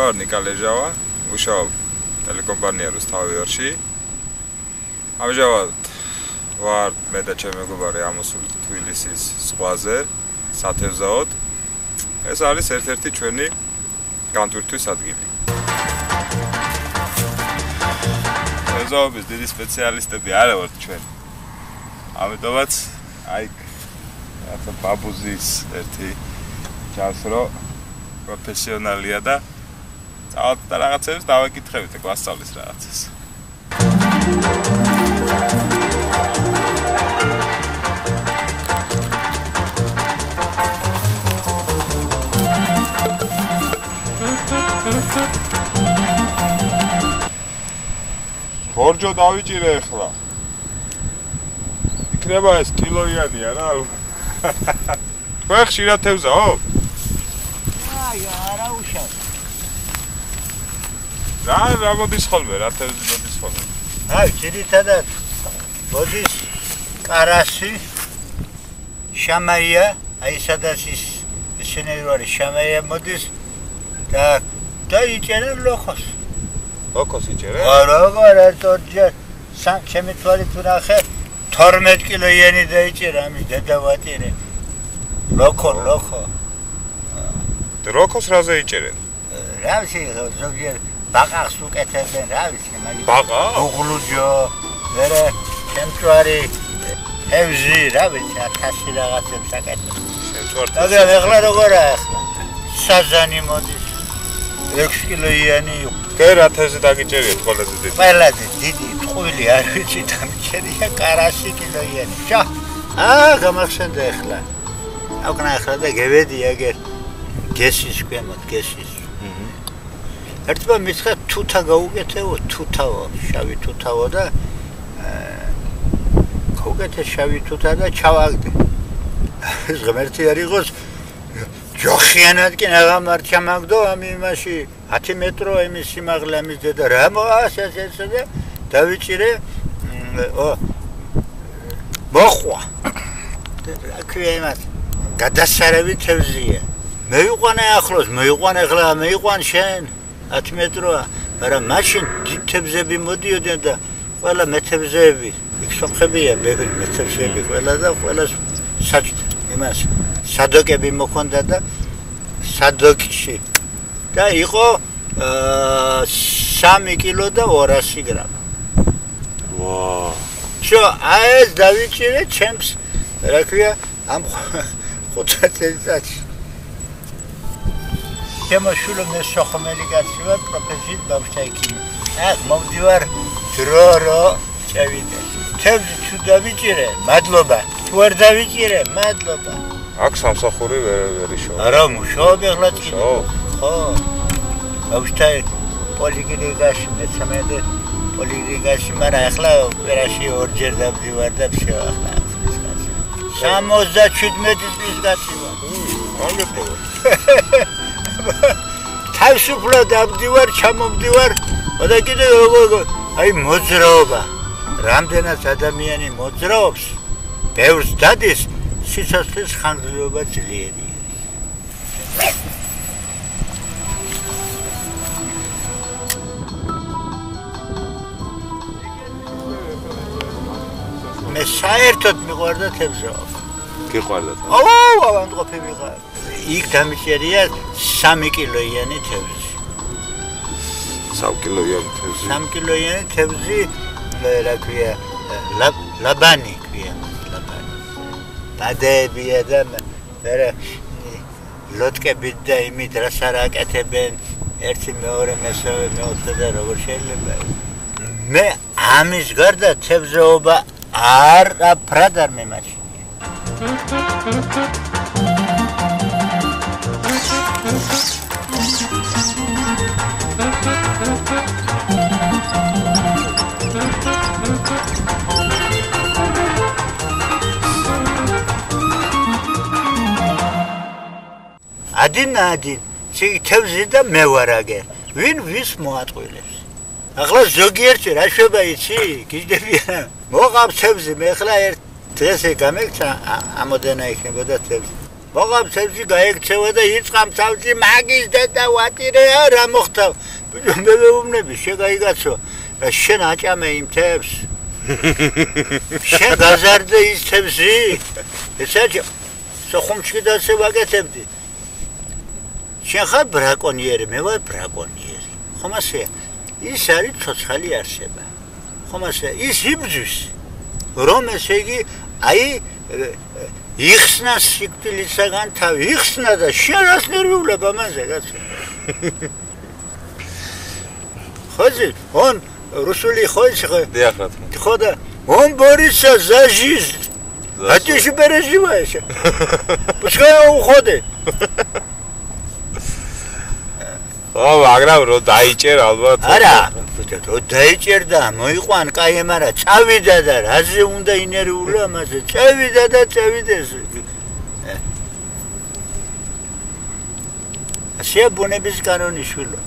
ვარ ნიკა ლეჟავა, ვუშაობ ტელეკომპანია რუსთავიორში. ამჟამად ვარ მე და ჩემი მეგობარი ამოსული თბილისის ზღვაზე, სათევზაოდ. ეს არის ერთ-ერთი ჩვენი განტვირთვის ადგილი. თევზაობის დიდი სპეციალისტები არა ვართ ჩვენ. ამიტომაც აი ახლა ბაბუზის ერთი ჩანს რომ პროფესიონალია და წავთ და რაღაცებს დავაკითხებით და გვასწავლის რაღაცას. ხორჯო დავიჭირე ახლა. იქნება ეს კილოიანია რა. თქვენ ხშირად თევზაო? არა უშავ. რა მოდის ხოლმე, რა თევზი მოდის ხოლმე? აი, ძირითადად მოდის კარასი, შამაია, აი სადაც ის შენერივარი შამაია მოდის და იჭერენ ლოქოს. ლოქოს იჭერენ? არა, თორჯერ ჩემი თვალით ვნახე 12 კილოიანი დაიჭერა ამის დედავატირე. ლოქო. და ლოქოს რაზე იჭერენ? რა ვიცი, ზოგიერთ ბაყაყს უკეთებენ, რა ვიცი, მაგის ბაყა? უღლუჯო, მერე შემწვარი ევზი, რა ვიცი, 1000 რაღაცებს აკეთებს. შემწვარი. მაგრამ ეხლა როგორაა ახლა? საზანი მოდის 6 კილოიანი. კე რა თევზი დაგიჭერიეთ ყველაზე დიდი? ყველაზე დიდი ტყუილი არ ვიცი დამჭერია კარასი კილოიანი. შა. გამახსენდა ეხლა. აუკნა ახლა და გევედი ეგერ გესის ქვემოთ, გესის. ერთმა მითხრა თუთა გაუკეთეო, თუთაო, შავი თუთაო და გაუკეთე შავი თუთა და ჩავაგდე. ეს ღმერთი არ იყოს ჯოხიანად კი აღარ ჩამაგდო ამ იმაში 10 მეტრო იმის სიმაღლე ამის დედა რა მოასეს და დავიჭირე მოხვა. რა ქვია იმას გადასარევი თევზია. მეიყვანე ახლოს, მეიყვანე ახლა, მეიყვან შენ 10 მეტროა, მაგრამ მაშინ დიდ თევზები მოდიოდნენ და ყველა მეთევზეები, იქ სომხებია, მეთევზეები ყველა და ყველას იმას სადოკები მოქონდა და სადოკში და იყო 3 კილო და 200 გრამი. ვა! შო, ეს დავიჭირე ჩემს, რა ქვია, ამ 5 წელიწადში. შემოშულო მე სოხმელი კაცი ვარ, პროფესიით ბავშვთა ექიმი. მოვდივარ დრო წევიდე. თევზი თუ დავიჭირე, მადლობა. თუ არ დავიჭირე, მადლობა. აქ სამსახური ვერ იშოვა. არა, მუშაობ ეხლა წინ. ხო. ბავშვთა პოლიკლინიკაში, მეცამეტე პოლიკლინიკაში, მაგრამ ეხლა ოპერაში ორჯერ დავდივარ და всё ახლა. 77 წლის კაცი ვარ. მოგეთხოვე. თავისუფლად დავდივარ, ჩამოვდივარ, და კიდე აი მოძრაობა. რამდენად ადამიანი მოძრაობს, ბევრს დადის, სიცოცხლის ხანგრძლივობა ძლიერი. მე საერთოდ მიყვარდა თევზაობა. გიყვარდა? ავანტყოფი ვიყავ. იქ დამიჭერია 3 კილოიანი თევზი. 3 კილოიანი თევზი. 3 კილოიანი თევზი, რა ქვია, ლაბანი ქვია, ლაბანი. ბადეებია და მერე ლოტკებით და იმით რას არ აკეთებენ, ერთი მეორე მესამე მეოთხე და როგორ შეიძლება. მე ამის გარდა თევზაობა არაფრად არ მემაჩნია. ადინ, თევზი და მე ვარ აგერ. ვინ ვის მოატყვილებს? ახლა ზოგიერთი რა შვება იცი? გიждებიან. მოყავს თევზი, მე ახლა ერთ დღეს გამექცა ამოდენა იქნებოდა თევზი. მოყავ თევზი გაიქცევა და იწყამ თავში მაგის და ვატირე რა მოხდა მე მეუბნები შეგაიგაცო შენ აჭამე იმ თევზს შენ გაზარდე ის თევზი ესაჭა სოხუმში და ვაკეთებდი შენ ხარ ბრაკონიერი მე ვარ ბრაკონიერი ხომ ასე ის არის ცოცხალი არსება ხომ ასე ის იბრძვის რომ ესე იგი აი იხსნა სიკვდილისაგან თავი იხსნა და შენ რას ნერვიულებ ამაზე კაცო ხოძი он русули ходишь хода он борется за жизнь а ты же переживаешь пускай он уходит მაგრამ რო დაიჭერ ალბათ არა რო დაიჭერდა მოიყვან კაი მარა წავიდა და რაზე უნდა ინერვიულა ამაზე წავიდა და წავიდეს ასია ბუნების კანონი შვილო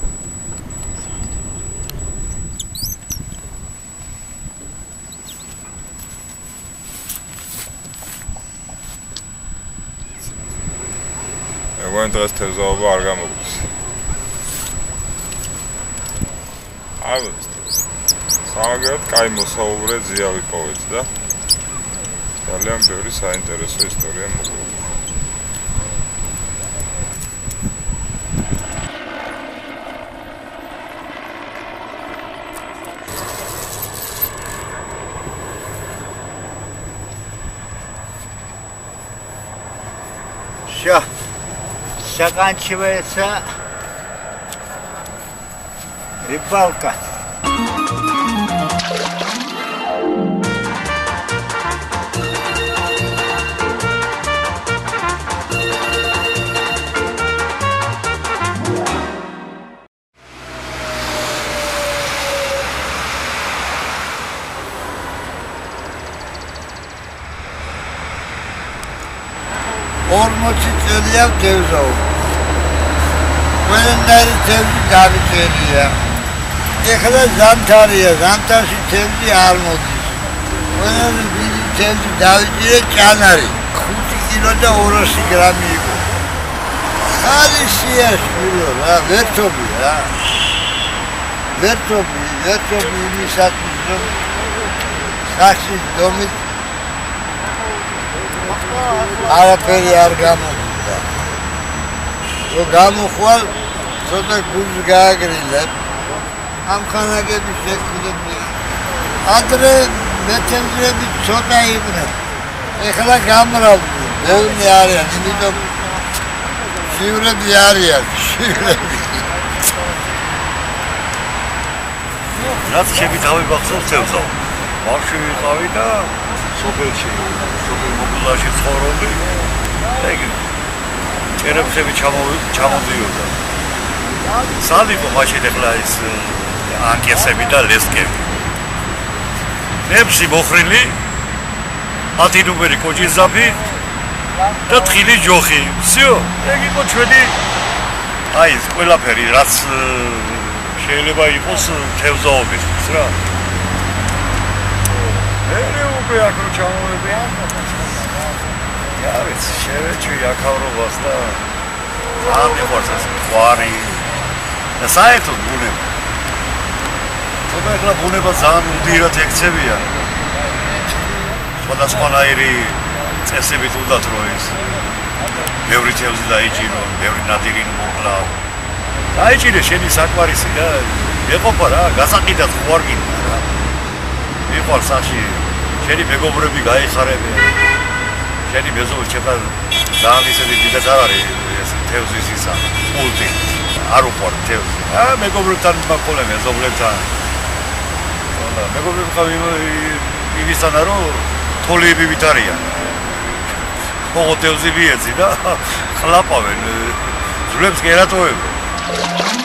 ეგონ დღეს თევზაობა არ გამოგვდის სამაგერად კაი მოსაუბრე ზია ვიპოვეთ და ძალიან ბევრი საინტერესო ისტორია მოგვიყვება. Всё. Заканчивается рыбалка. Ormoçi çölüyem tevzi oldu. Benimleri tevzi tabi çölüyem. Ne kadar zantarıya, zantarşı tevzi almadı. Benimleri bizim tevzi daviciye canarı. 2 kiloda orası gramı. Hadi siyah biliyor ha, ver topu ya. Ver topu iyi satmıştım. Saksız, domuz. Araperi ar გამოგვიდა. რო გამოხვალ, ცოტა გულს გააგრილებ. ამ ხანაგები შეკვდები. ადრე მეთემზები ცოტა იყვნენ. ეხლა გამრავდნენ. ბევრი არიან, იმიტომ შივრები არიან, შივრები. რაც შემითავი ბახსოვს თევზავ. ბავშვი ვიყავი და სოფელში მოგულაში ცხოვრობდი. ეგ ჭერებხები ჩამოდიოდა. სალიფო მაშინ ეხლა ის ანკესები და ლესკები. ნებში მოხრილი 10 ნომერი კოჯიზაფი და თხილი ჯოხი. всё, ეგ იყო ჩვენი აი ეს ყველაფერი რაც შეიძლება იყოს თევზაობის რა. მე აქ რო ჩამოვედი Ja, već ševeću jakavrovas da znam je možda stvari da საერთოდ ბუნება თუმცა ეხლა ბუნება ძალიან უდიოდ ექცევია სხვადასხვანაირი წესებით უნდათ რომ ის ბევრი თევზი დაიჭირო, ბევრი ნადირი მოკლა დაიჭირე შენი საკვარისი და ეყოფა რა გასაყიდად ხო არ გინდა რა მიყვალ სახში შენი მეგობრები გაიხარებიან შენი მეზობელი შეფარ ძალიან ისეთი დიდად არ არის ეს თევზის ისა კულტი არ უყვარ თევზი მეგობრებთან მაქოლე მეზობლებთან და მეგობრები ყავი იმისანა რომ თოლიები ვით არიან ოღონდ თევზი მიეცი და ხლაპავენ ძლებს კი ერატოვებენ